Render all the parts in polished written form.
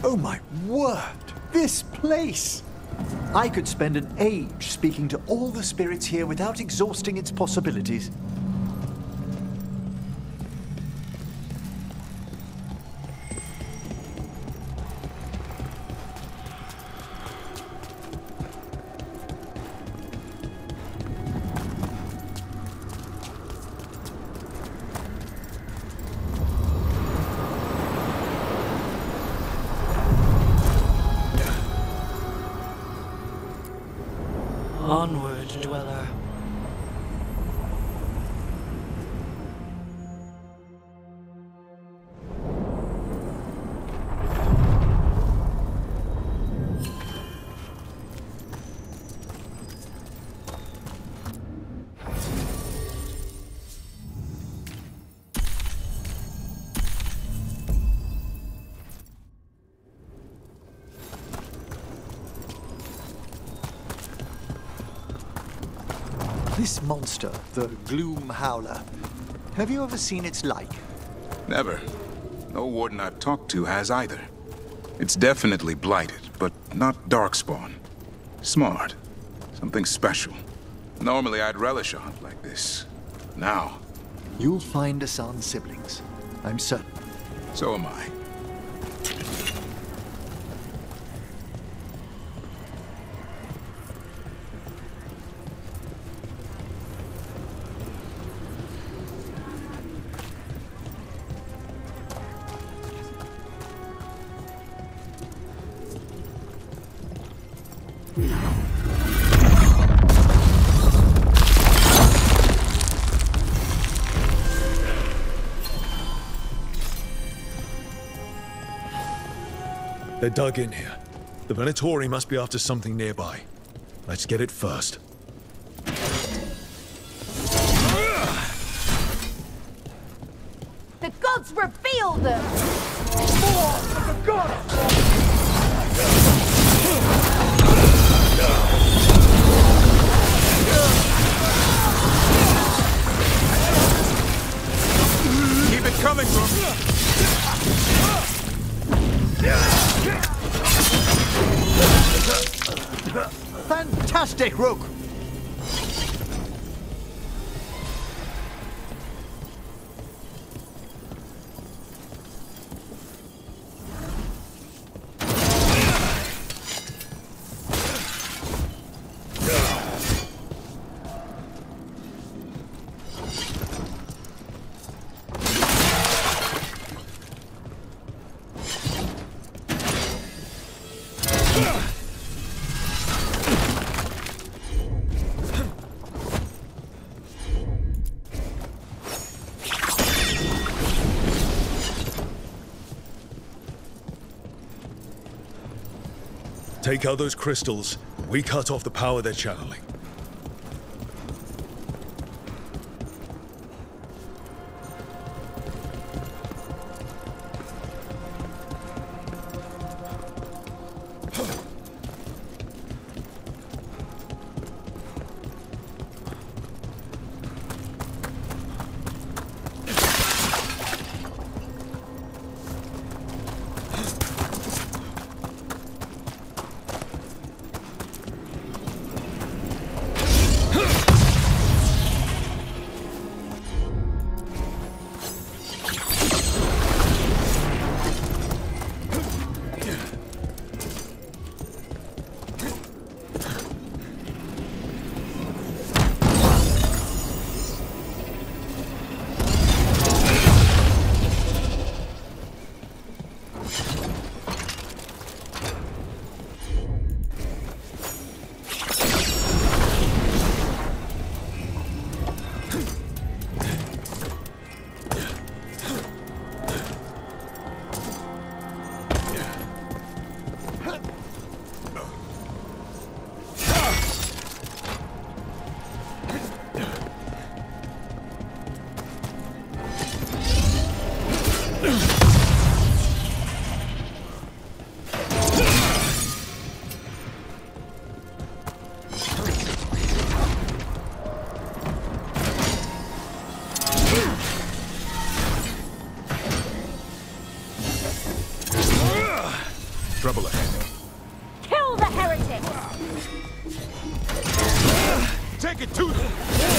Oh my word! This place! I could spend an age speaking to all the spirits here without exhausting its possibilities. Onward, Dweller. This monster, the Gloom Howler, have you ever seen its like? Never. No warden I've talked to has either. It's definitely blighted, but not Darkspawn. Smart. Something special. Normally I'd relish a hunt like this. Now... You'll find Asan's siblings, I'm certain. So am I. They're dug in here. The Venatori must be after something nearby. Let's get it first. The gods reveal them! More of the gods! Keep it coming, Rook! Fantastic, Rook! Take out those crystals. We cut off the power they're channeling. Trouble ahead. Kill the heretic! Take it to them!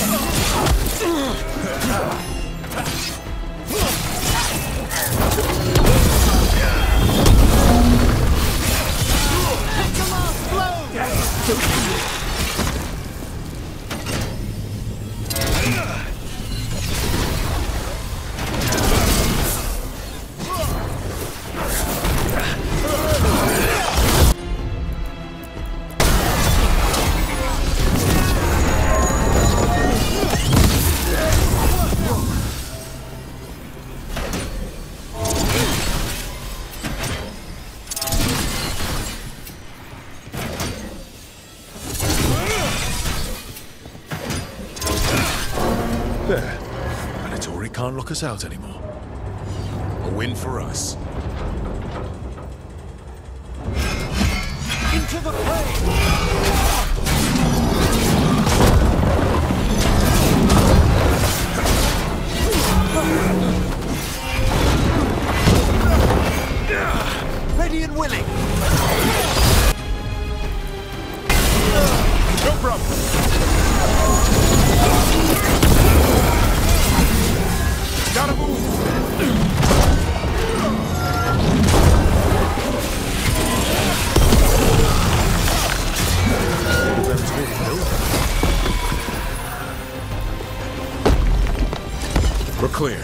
There. Venatori can't lock us out anymore. A win for us. Into the fray! Ready and willing! No problem. Gotta move! We're clear.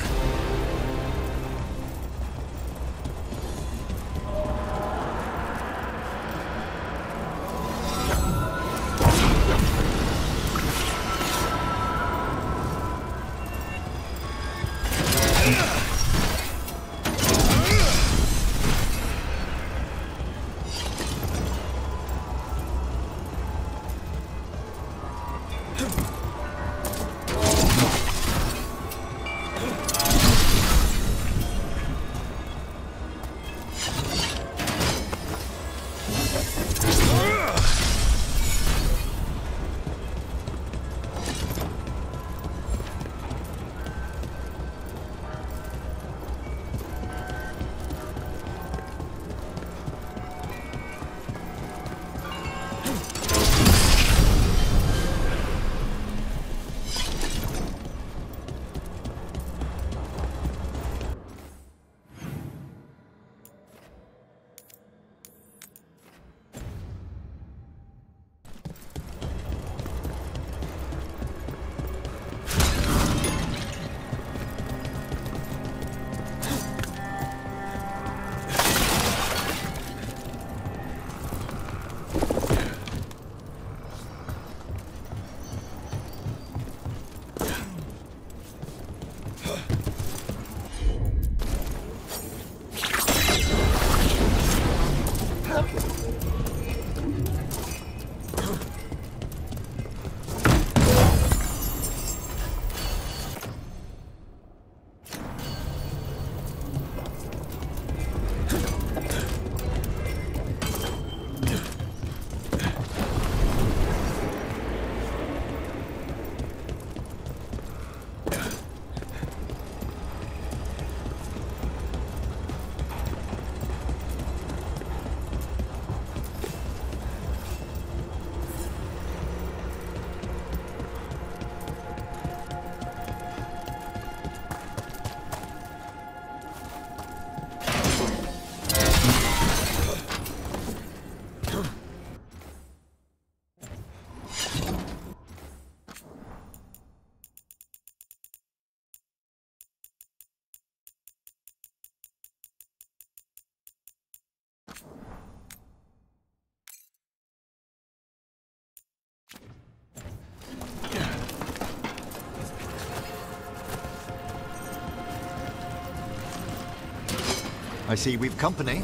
I see we've company.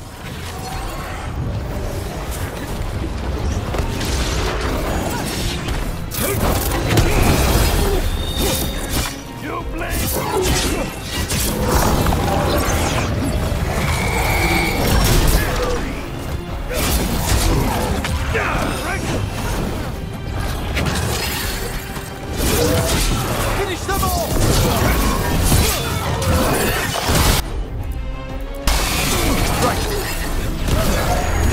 You blame! Finish them all! Right.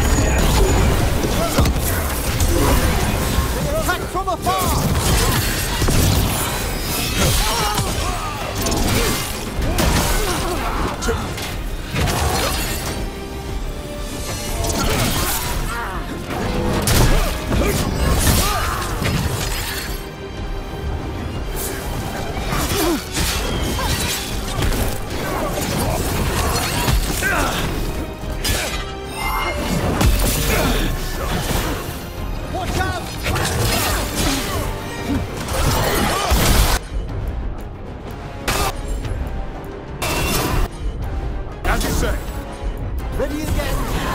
say? Ready again.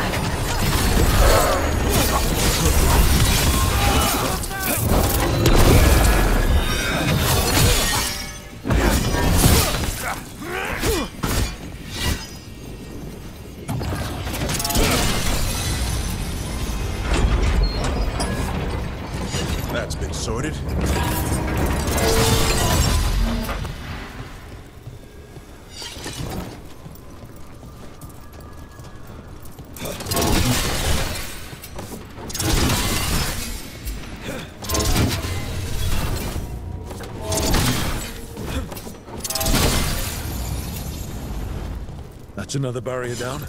That's been sorted. That's another barrier down.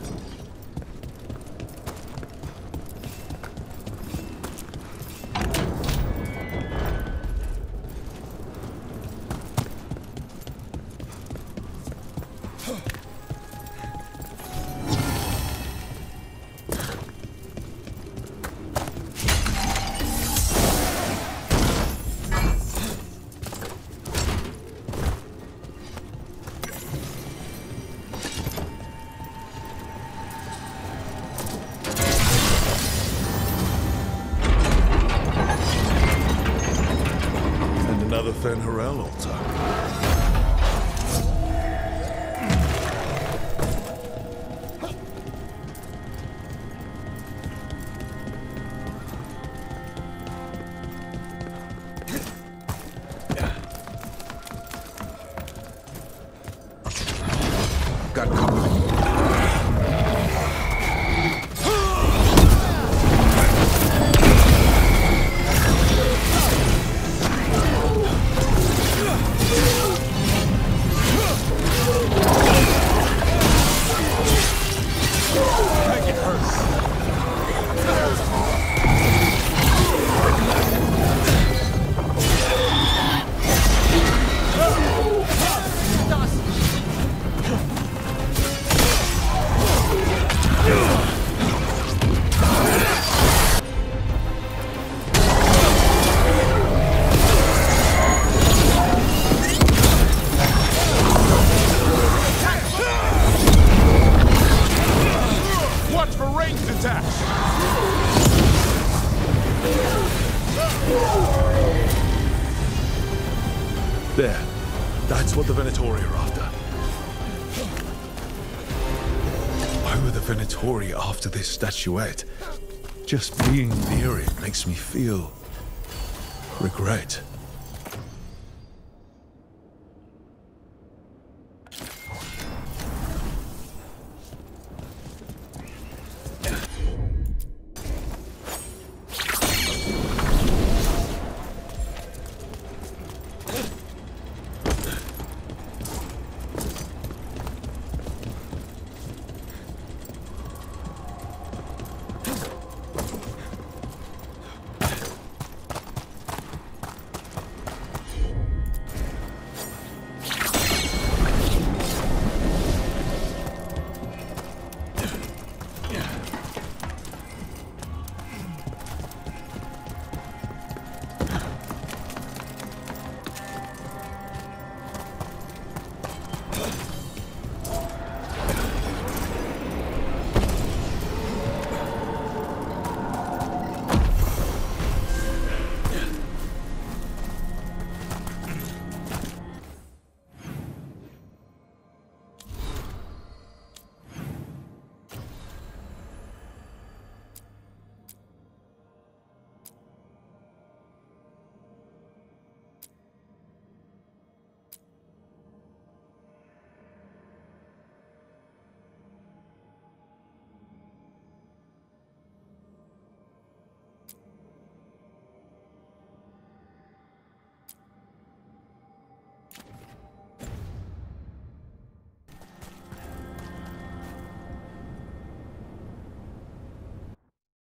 Another Fen'Harel altar. Got company. There. That's what the Venatori are after. Why were the Venatori after this statuette? Just being near it makes me feel regret.